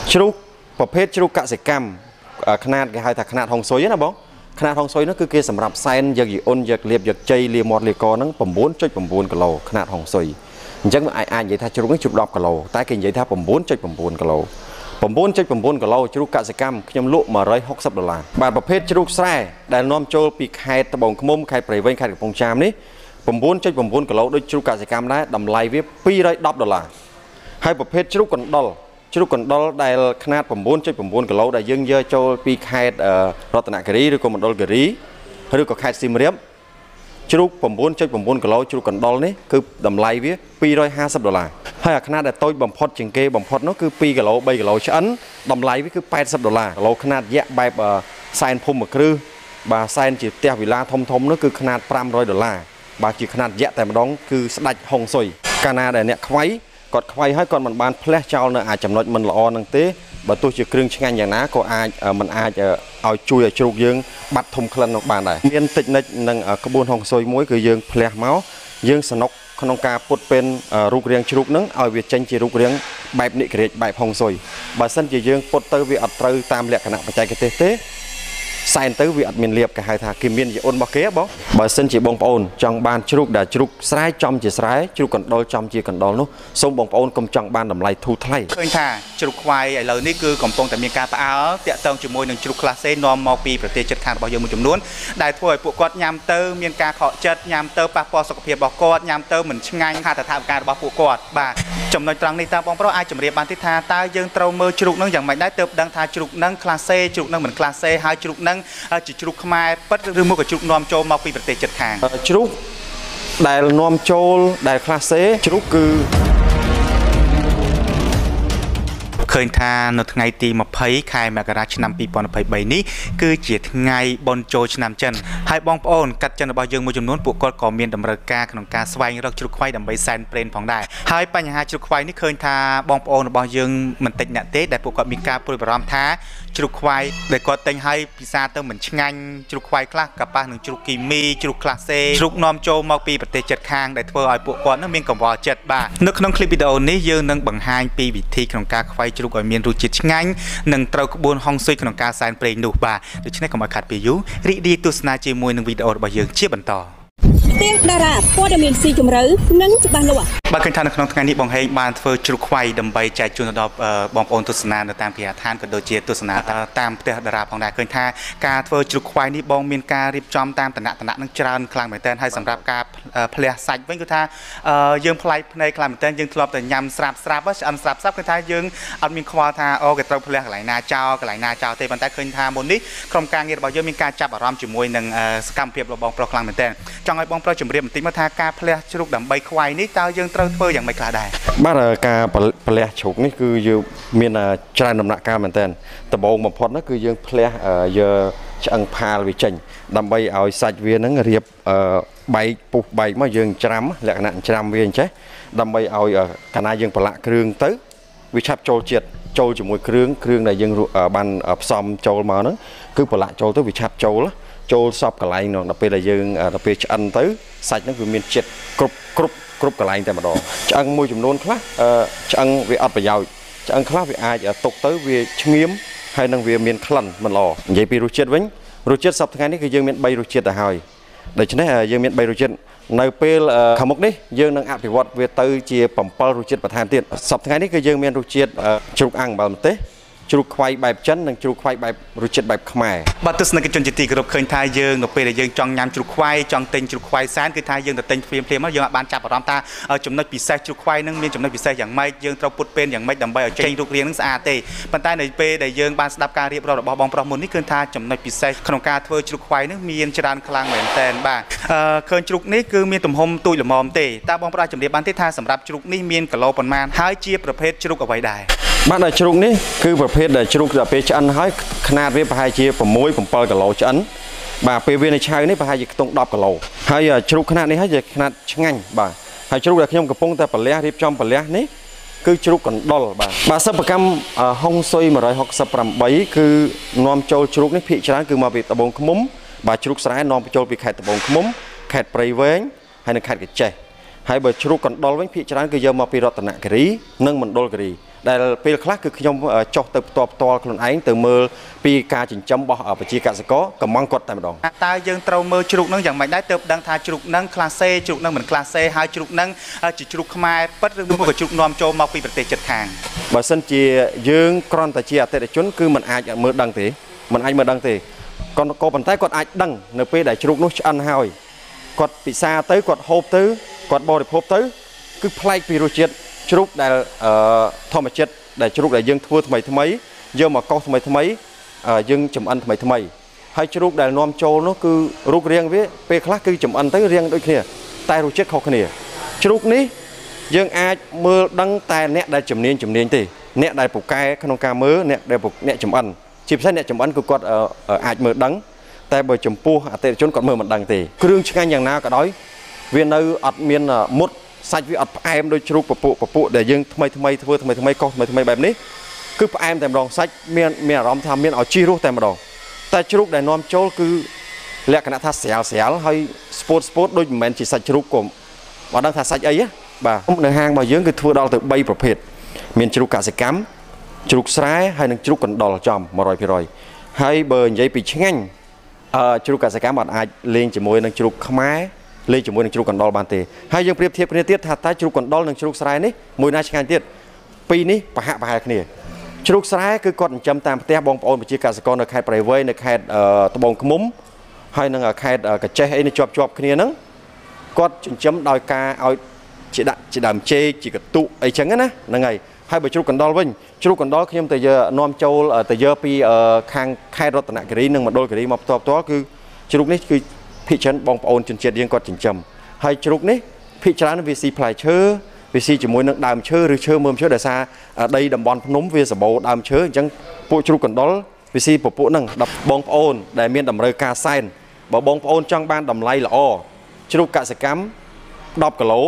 ជ្រូកប្រភេទជ្រូកកសិកម្មขนาดគេហៅថាขนาดហុងស៊ុយណាបងขนาดហុងស៊ុយនោះគឺគេសម្រាប់សែនយកយីអ៊ុនយកលៀបយកជ័យលាមាត់លាកហ្នឹង 9.9 គីឡូขนาดហុងស៊ុយអញ្ចឹងអាចនិយាយថាជ្រូកនេះជ្រូក10គីឡូតែគេនិយាយថា 9.9 គីឡូ 9.9 គីឡូជ្រូកកសិកម្មខ្ញុំលក់$160បាទប្រភេទជ្រូកស្រែដែលនាំចូលពីខេត្តត្បូងឃ្មុំខេត្តព្រៃវែងខេត្តកំពង់ចាមនេះ 9.9 គីឡូដូចជ្រូកកសិកម្មដែរតម្លៃវា$210ហើយប្រភេទជ្រូកកណ្ដុរដែលຂະຫນាត 9.9 គីឡូដែលយើងយកចូលពីខេត្តរតនគិរីឬក៏មណ្ឌលគិរីឬក៏ខេត្តសៀមរាបជ្រូក 9.9 គីឡូជ្រូកកណ្ដុរនេះគឺតម្លៃវា$250ហើយអាຂະຫນាតដែលតូចបំផុតជាងគេបំផុតនោះគឺ2គីឡូ3គីឡូឆ្អិនតម្លៃវាគឺ$80គីឡូຂະຫນាតយក្សបែបសែនភូមិមួយគ្រឹះបាទសែនជាផ្ទះវិឡាធំនោះគឺຂະຫນាត$500បាទជាຂະຫນាតយក្សតែម្ដងគឺស្ដាច់ហុងស៊ុយកាលណាដែលអ្នកខ្វៃគាត់ខ្វៃហើយគាត់មិនបានផ្លែសចោលនៅអាចចំណុចមិនល្អនឹងទេបើទោះជាគ្រឿងឆ្ងាញ់យ៉ាងណាក៏អាចមិនអាចឲ្យជួយឲ្យជ្រូកយើងបាត់ធំក្លិននោះបានដែរមានតិចនិចនឹងក្បួនហុងស៊ុយមួយគឺយើងផ្លែសមកយើងសនុកក្នុងការពុតពេនរូបរាងជ្រូកនឹងឲ្យវាចេញជារូបរាងបែបនិក្រាចបែបហុងស៊ុយបើសិនជាយើងពុតទៅវាអត់ត្រូវតាមលក្ខណៈបច្ចេកទេសទេសែនទៅវាអត់មានលៀបគេហៅថាគេមានយីអ៊ុនរបស់គេបងបើសិនជាបងប្អូនចង់បានជ្រូកដែលជ្រូកស្រែចំជាស្រែជ្រូកកណ្ដុរចំជាកណ្ដុរនោះសូមបងប្អូនកុំចង់បានតម្លៃធូរថ្លៃឃើញថាជ្រូកខ្វៃឥឡូវនេះគឺកំពុងតែមានការផ្អើលតាក់ទងជាមួយនឹងជ្រូកក្លាសេនាំមកពីប្រទេសជិតខាងរបស់យើងមួយចំនួនដែលធ្វើឲ្យពួកគាត់ញ៉ាំទៅមានការខកចិត្តញ៉ាំទៅប៉ះពាល់សុខភាពរបស់គាត់ញ៉ាំទៅមិនឆ្ងាញ់ថាតថាការរបស់ពួកគាត់បាទចំណុចត្រង់នេះតើបងប្រុសអាចជម្រាបបានទេថាតើយើងត្រូវមើលជ្រូកនឹងយ៉ាងម៉េចដែរទើបដឹងថាជ្រូកនឹងក្លាសេជ្រូកនឹងមិនក្លាសេហើយជ្រូកនឹងជាជ្រូកខ្មែរពិតឬមកក៏ជ្រូកនាំចូលមកពីប្រទេសជិតខាងជ្រូកដែលនាំចូលដែលក្លាសេជ្រូកគឺឃើញថានៅថ្ងៃទី20ខែមករាឆ្នាំ2023នេះគឺជាថ្ងៃបុណ្យចូលឆ្នាំចិនហើយបងប្អូនកាត់ចិនរបស់យើងមួយចំនួនពួកគាត់ក៏មានតម្រូវការក្នុងការស្វែងរកជ្រូកខ្វៃដើម្បីសែនព្រេនផងដែរហើយបញ្ហាជ្រូកខ្វៃនេះឃើញថាបងប្អូនរបស់យើងមិនតិចអ្នកទេដែលពួកគាត់មានការព្រួយបារម្ភថាជ្រូកខ្វៃដែលគាត់ទិញឲ្យពិសាទៅមិនឆ្ងាញ់ជ្រូកខ្វៃខ្លះក៏ប៉ះនឹងជ្រូកគីមីជ្រូកក្លាសេជ្រូកនាំចូលមកពីប្រទេសជិតខាងដែលធ្វើឲ្យពួកគាត់នឹងមានកង្វល់ចិត្តបាទនៅក្នុងคลิปវីដេអូនេះយើងនឹងបង្ហាញពីវិធីក្នុងការខ្វៃជ្រូកឲ្យមានរសជាតិឆ្ងាញ់និងត្រូវក្បួនហុងស៊ុយក្នុងការសែនព្រេងនោះបាទដូច្នេះកុំឲ្យខាត់ពេលយូររីករាយទស្សនាជាមួយនឹងវីដេអូរបស់យើងជាបន្តផ្ទាំងតារាព័ត៌មានស៊ីជម្រៅនិងច្បាស់លាស់បាទឃើញថានៅក្នុងថ្ងៃនេះបងហេងបានធ្វើជ្រូកខ្វៃដើម្បីចែកជូនទៅដល់បងប្អូនទស្សនានៅតាមគេហដ្ឋានក៏ដូចជាទស្សនាតាមផ្ទះតារាផងដែរឃើញថាការធ្វើជ្រូកខ្វៃនេះបងមានការរៀបចំតាមឋានៈនឹងច្រើនខ្លាំងមែនទែនហើយសម្រាប់ការផ្លះសាច់វិញគឺថាយើងផ្លែកភ្នែកខ្លាំងមែនទែនយើងធ្លាប់តែញ៉ាំស្រាប់ឆ្អិនស្រាប់គឺថាយើងអត់មានខ្វល់ថាអូគេត្រូវផ្លះកន្លែងណាចោលទេប៉ុន្តែឃើញថាមុននេះក្រុមការងាររបស់យើងមានការចាប់អារម្មណ៍ជាមួយនឹងសកម្មភាពរបស់បងប្រុសខ្លាំងមែនទែនចង់ឲ្យបងប្រុសជម្រាបបន្តិចមកថាការផ្លះជ្រូកដើម្បីខ្វៃនេះតើយើងត្រូវធ្វើយ៉ាងម៉េចខ្លះដែរបាទការផ្លះជ្រូកនេះគឺយើងមានច្រើនដំណាក់កាលមែនទែនដំបូងបំផុតនោះគឺយើងផ្លះយកឆ្អឹងផាលវាចេញដើម្បីឲ្យសាច់វានឹងរៀបបែកពុះបែកមកយើងច្រាំលក្ខណៈច្រាំវាអញ្ចេះដើម្បីឲ្យកាលណាយើងប្រឡាក់គ្រឿងទៅវាឆាប់ចូលជាតិចូលជាមួយគ្រឿងដែលយើងបានផ្សំចូលមកហ្នឹងគឺប្រឡាក់ចូលទៅវាឆាប់ចូលសពកន្លែងនោះដល់ពេលដែលយើងដល់ពេលឆ្អិនទៅសាច់ហ្នឹងវាមានជាតិគ្រប់កន្លែងតែម្ដងឆ្អឹងមួយចំនួនខ្លះឆ្អឹងវាអត់ប្រយោជន៍ឆ្អឹងខ្លះវាអាចទុកទៅវាឆ្ងៀមហើយនឹងវាមានក្លិនមិនល្អនិយាយពីរសជាតិវិញរសជាតិសប្តាហ៍ថ្ងៃនេះគឺយើងមាន3រសជាតិទៅហើយដូច្នេះយើងមាន3រសជាតិនៅពេលខាងមុខនេះយើងនឹងអភិវឌ្ឍវាទៅជា7រសជាតិបន្ថែមទៀតសប្តាហ៍ថ្ងៃនេះគឺយើងមានរសជាតិជ្រូកអាំងបើម្ទេសជ្រូកខ្វៃបែបចិននិងជ្រូកខ្វៃបែបរសជាតិបែបខ្មែរបាទទស្សនិកជនជាទីគោរពឃើញថាយើងនៅពេលដែលយើងចង់ញ៉ាំជ្រូកខ្វៃចង់ទិញជ្រូកខ្វៃសែនគឺថាយើងទៅទិញភ្លាមមកយើងអាចបានចាប់អារម្មណ៍ថាចំណុចពិសេសជ្រូកខ្វៃនឹងមានចំណុចពិសេសយ៉ាងម៉េចយើងត្រូវពុតពេនយ៉ាងម៉េចដើម្បីឲ្យចេញរូបរាងនឹងស្អាតទេប៉ុន្តែនៅពេលដែលយើងបានស្ដាប់ការរៀបរាប់របស់បងប្រុសមុននេះគឺថាចំណុចពិសេសក្នុងការធ្វើជ្រូកខ្វៃនឹងមានច្រើនខ្លាំងមែនតើបាទឃើញជ្រូកនេះគឺមានទំហំទូចល្មមទេតើបងប្រុសជំរាបបានទេថាសម្រាប់ជ្រូកនេះមានគីឡូប៉ុន្មានហើយជាប្រភេទជ្រូកអ្វីដែរបាទជ្រូកនេះគឺប្រភេទដែលជ្រូកដល់ពេលឆ្អិនហើយຂະຫນាតវាប្រហែលជា6-7គីឡូឆ្អិនបាទពេលវានៅឆៅនេះប្រហែលជាខ្ទង់10គីឡូហើយជ្រូកຂະຫນាតនេះហើយជាຂະຫນាតឆ្ងាញ់បាទហើយជ្រូកដែលខ្ញុំកំពុងតែប្រលះរៀបចំប្រលះនេះគឺជ្រូកកណ្ដុរបាទសិប្បកម្មហុងស៊ុយ168គឺនាំចូលជ្រូកនេះភាគច្រើនគឺមកពីត្បូងឃ្មុំបាទជ្រូកស្រែនាំចូលពីខេត្តត្បូងឃ្មុំខេត្តព្រៃវែងហើយនិងខេត្តកញ្ចេះ hai bờ chụp còn đo với phía trái cứ giờ mà pi rọt nạ cái rí nâng mình đôi cái rí đây pi khác cứ nhom cho từ to còn ánh từ mưa pi ca chỉnh chấm bỏ ở vị trí cả sẽ có cầm măng quật tại một đòn ta dương trâu mơ chụp nâng chẳng mạnh đái tập đang thay chụp nâng class C chụp nâng mình class C hai chụp nâng chỉ chụp mai bất cứ một chụp nom cho mau pi bật tê chật hàng bà sân chỉ dương con tại chia tệ để chốn cứ mình ai mưa đăng thế mình ai mưa đăng thế còn cô bàn tay còn ai đăng np để chụp nó ăn hoi quật bị xa tới quật hộp tới quật bò để hộp tới cứ play pi chết chụp để thò mà chết để chụp để dương thua thay mấy giờ mà câu thay mấy dương chấm ăn thay mấy hay chụp để nom châu nó cứ rút riêng với pe khác cứ chấm ăn tới riêng đôi kia tay rồi chết khó khăn nè chụp ní dương ai mưa đăng tay nẹt để chấm niên thì nẹt để phục cai khăn ca mớ nẹt để phục nẹt chấm ăn chìm sát nẹt chấm ăn cứ quật ai mưa đắng tay bờ chấm pu tệ chốn còn mưa mình đằng thì cứ đương ngayอย่างnào cả đói viên nơi ọt miên một sạch với ọt em đôi chụp phụ để dương thay câu thay bài ní cứ em tèm đòn sách miên róm tham miên ở chi rút tèm đòn ta chụp để nom châu cứ lẹ cái nãy tha xẻo hay sport đôi mình chỉ sạch chụp của và đang tha sạch ấy á bà nơi hang bà dương cứ thua đo từ bayประเภทmiền chụp cả sẽ cắm chụp sái hayនឹងchụp còn đòn chòm mà rồi hay bờ giấy bị nhanh chụp cả sẽ cắm bạn ai lên chỉ môiនឹងchụp khmái lên chỉ môiនឹងchụp còn đòn bàn tề hay dươngเปรียบเทียบtiết tha ta chụp còn đònនឹងchụp sái ní môi na nhanh tiếtปีนี้ประหะគ្នាជ្រូកស្រែគឺគាត់ចិញ្ចឹមតាមផ្ទះបងប្អូនប្រជាកសិករនៅខេត្តព្រៃវែងនៅខេត្តត្បូងឃ្មុំហើយនឹងខេត្តកាចេះអីនៅជាប់គ្នាហ្នឹងគាត់ចិញ្ចឹមដោយការឲ្យជាដើមចេកជាកតុអីចឹងណាហ្នឹងហើយហើយបើជ្រូកកណ្ដុរវិញជ្រូកកណ្ដុរខ្ញុំទៅនាំចូលទៅយកពីខាងខេត្តរតនគិរីនិងមណ្ឌលគិរីមកផ្ទាល់គឺជ្រូកនេះគឺភិកច្រើនបងប្អូនជនជាតិយើងគាត់ចិញ្ចឹមហើយជ្រូកនេះភិកច្រើនវាស៊ីផ្លែឈើវាស៊ីជាមួយនឹងដើមឈើឬឈើមើមឈើដែលសារដីតំបន់ភ្នំវាសម្បូរដើមឈើអញ្ចឹងពួកជ្រូកកណ្ដុរវាស៊ីពពួកហ្នឹងដល់បងប្អូនដែលមានតម្រូវការសែនបើបងប្អូនចង់បានតម្លៃល្អជ្រូកកសិកម្ម10គីឡូ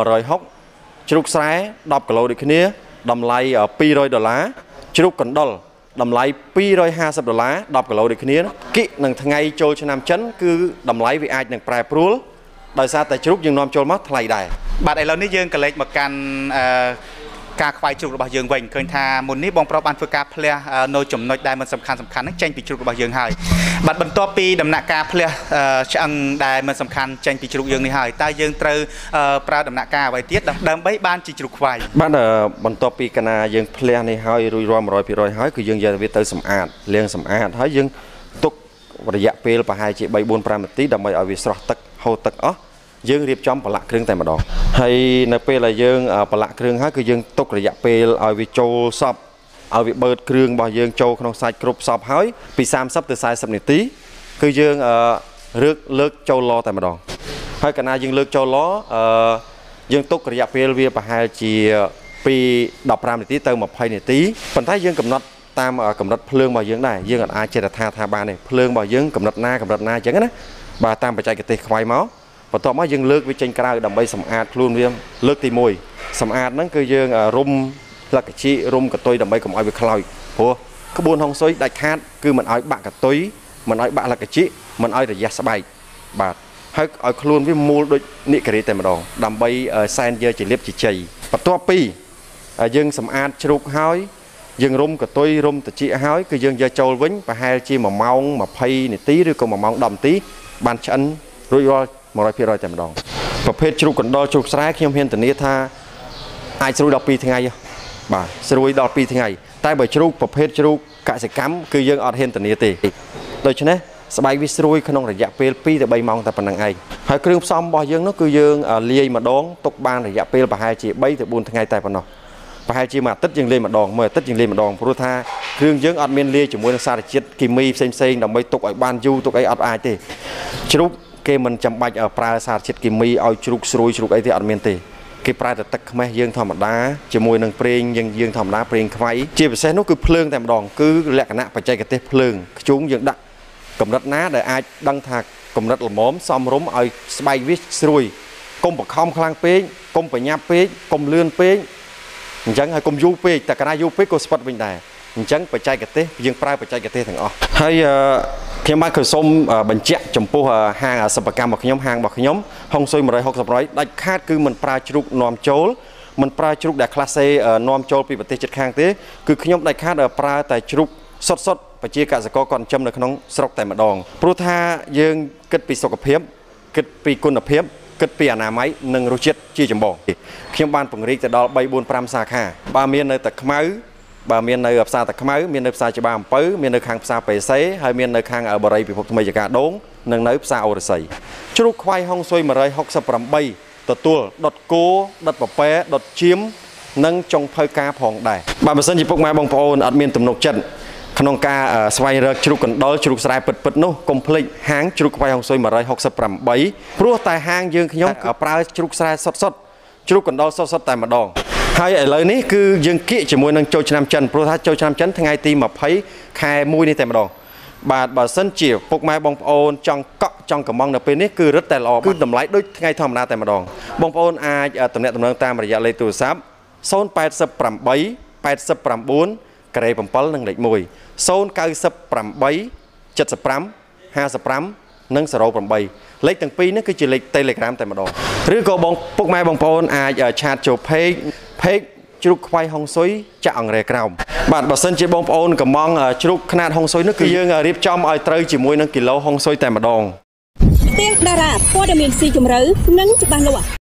160ជ្រូកស្រែ10គីឡូដូចគ្នាតម្លៃ$200ជ្រូកកណ្ដុរតម្លៃ$250 10គីឡូដូចគ្នាគិនឹងថ្ងៃចូលឆ្នាំចិនគឺតម្លៃវាអាចនឹងប្រែប្រួលដោយសារតែជ្រូកយើងនាំចូលមកថ្លៃដែរបាទឥឡូវនេះយើងក៏លេចមកកាន់ការខ្វាយជ្រូករបស់យើងវិញឃើញថាមុននេះបងប្រុសបានធ្វើការផ្លះនៅចំណុចដែលមិនសំខាន់ហ្នឹងចេញពីជ្រូករបស់យើងហើយបាទបន្ទាប់ពីដំណាក់កាលផ្លះឆ្អឹងដែលមិនសំខាន់ចេញពីជ្រូកយើងនេះហើយតើយើងត្រូវប្រើដំណាក់កាលអ្វីទៀតដើម្បីបានជាជ្រូកខ្វាយបាទបន្ទាប់ពីកាលណាយើងផ្លះនេះហើយរួចរាល់100%ហើយគឺយើងយកវាទៅសម្អាតលាងសម្អាតហើយយើងទុករយៈពេលប្រហែលជា3-4-5នាទីដើម្បីឲ្យវាស្រស់ទឹកហូរទឹកអស់យើងរៀបចំប្រឡាក់គ្រឿងតែម្ដងហើយនៅពេលដែលយើងប្រឡាក់គ្រឿងហើយគឺយើងទុករយៈពេលឲ្យវាចូលសពឲ្យវាបឺតគ្រឿងរបស់យើងចូលក្នុងសាច់គ្រប់សពហើយពី30ទៅ40នាទីគឺយើងលើកចូលឡតែម្ដងហើយកាលណាយើងលើកចូលឡយើងទុករយៈពេលវាប្រហែលជាពី15នាទីទៅ20នាទីប៉ុន្តែយើងកំណត់តាមកម្រិតភ្លើងរបស់យើងដែរយើងអាចចេះថាបានទេភ្លើងរបស់យើងកម្រិតណាអញ្ចឹងណាបាទតាមបច្ចេកទេសខ្វាយមកបន្ទាប់មកយើងលើកវាចេញក្រៅដើម្បីសម្អាតខ្លួនវាលើកទី1សម្អាតហ្នឹងគឺយើងរុំលក្ខជីរុំកតុយដើម្បីកុំឲ្យវាខ្លោចព្រោះក្បួនហុងស៊ុយដាច់ខាតគឺមិនឲ្យបាក់កតុយមិនឲ្យបាក់លក្ខជីមិនឲ្យរយៈស្បែកបាទហើយឲ្យខ្លួនវាមូលដូចនិករីតែម្ដងដើម្បីសែនយកជាលៀបជាជ័យបន្ទាប់ពីយើងសម្អាតជ្រូកហើយយើងរុំកតុយរុំត្រចៀកហើយគឺយើងយកចូលវិញប្រហែលជា1ម៉ោង20នាទីឬក៏1ម៉ោង10នាទីបានឆ្អិនរួចរាល់100%តែម្ដងប្រភេទជ្រូកកណ្ដុរជ្រូកស្រែខ្ញុំហ៊ានធានាថាអាចស្រួយដល់2ថ្ងៃបាទស្រួយដល់2ថ្ងៃតែបើជ្រូកប្រភេទជ្រូកកសិកម្មគឺយើងអត់ហ៊ានធានាទេដូច្នេះស្បែកវាស្រួយក្នុងរយៈពេល2ទៅ3ម៉ោងតែប៉ុណ្្នឹងឯងហើយគ្រឿងផ្សំរបស់យើងនោះគឺយើងលាយម្ដងទុកបានរយៈពេលប្រហែលជា3ទៅ4ថ្ងៃតែប៉ុណ្ណោះប្រហែលជាមួយអាទិត្យយើងលាយម្ដងមួយអាទិត្យយើងលាយម្ដងព្រោះថាគ្រឿងយើងអត់មានលាយជាមួយនឹងសារជាតិគីមីផ្សេងដើម្បីទុកឲ្យបានយូរទុកអីអត់អាចទេជ្រូកគេមិនចាំបាច់ប្រើសារជាតិគីមីឲ្យជ្រូកស្រួយជ្រូកអីទេអត់មានទេគេប្រើតែទឹកខ្មេះយើងធម្មតាជាមួយនឹងប្រេងយើងធម្មតាប្រេងខ្វៃជាពិសេសនោះគឺភ្លើងតែម្ដងគឺលក្ខណៈបច្ចេកទេសភ្លើងខ្ជុងយើងដាក់កម្រិតណាដែលអាចដឹងថាកម្រិតល្មមសមរម្យឲ្យស្បែកវាស្រួយកុំបខំខ្លាំងពេកកុំប្រញាប់ពេកកុំលឿនពេកអញ្ចឹងហើយកុំយូរពេកតែកាលណាយូរពេកក៏ស្វិតវិញដែរអញ្ចឹងបច្ចេកទេសយើងប្រើបច្ចេកទេសទាំងអស់ហើយខ្ញុំបានគឺសូមបញ្ជាក់ចំពោះហាងសិប្បកម្មរបស់ខ្ញុំហាងរបស់ខ្ញុំហុងស៊ុយ160ដាច់ខាតគឺមិនប្រើជ្រូកនាំចូលមិនប្រើជ្រូកដែលក្លាសេនាំចូលពីប្រទេសជិតខាងទេគឺខ្ញុំដាច់ខាតប្រើតែជ្រូកសុទ្ធប្រជាកសិករគាត់ចិញ្ចឹមនៅក្នុងស្រុកតែម្ដងព្រោះថាយើងគិតពីសុខភាពគិតពីគុណភាពគិតពីអនាម័យនិងរសជាតិជាចម្បងខ្ញុំបានពង្រីកទៅដល់3 4 5សាខាបើមាននៅតែខ្មៅបើមាននៅផ្សារតាខ្មៅមាននៅផ្សារច្បារអំពៅមាននៅខាងផ្សារបេសីហើយមាននៅខាងបរិយពិភពថ្មីចកាដូងនិងនៅផ្សារអូរស័យជ្រូកខ្វៃហុងស៊ុយ168ទទួលដុតគោដុតប៉ប៉ែដុតជៀមនិងចុងភៅការផងដែរបើសិនជាពុកម៉ែបងប្អូនអត់មានទំនុកចិត្តក្នុងការស្វែងរកជ្រូកកណ្ដុរជ្រូកស្រែពិតនោះកុំភ្លេចហាងជ្រូកខ្វៃហុងស៊ុយ168ព្រោះតែហាងយើងខ្ញុំប្រើជ្រូកស្រែសុទ្ធជ្រូកកណ្ដុរសុទ្ធតែម្ដងហើយឥឡូវនេះគឺយើងគៀកជាមួយនឹងចូលឆ្នាំចិនព្រោះថាចូលឆ្នាំចិនថ្ងៃទី20ខែ1នេះតែម្ដងបាទបើសិនជាពុកម៉ែបងប្អូនចង់កក់ចង់កំងនៅពេលនេះគឺរឹតតែល្អគឺតម្លៃដូចថ្ងៃធម្មតាតែម្ដងបងប្អូនអាចទំនាក់ទំនងតាមរយៈលេខទូរស័ព្ទ088 89 7និងលេខ1 098 75 55និង08លេខទាំងពីរនេះគឺជាលេខ Telegram តែម្ដងឬក៏ពុកម៉ែបងប្អូនអាចឆាតចូល page ជ្រូកខ្វៃហុងស៊ុយចាក់អង្រែក្រោមបាទបើសិនជាបងប្អូនកំងជ្រូកខ្នាតហុងស៊ុយនោះគឺយើងរៀបចំឲ្យត្រូវជាមួយនឹងគីឡូហុងស៊ុយតែម្ដងផ្ទាំងតារាព័ត៌មានស៊ីជម្រៅនិងច្បាស់លាស់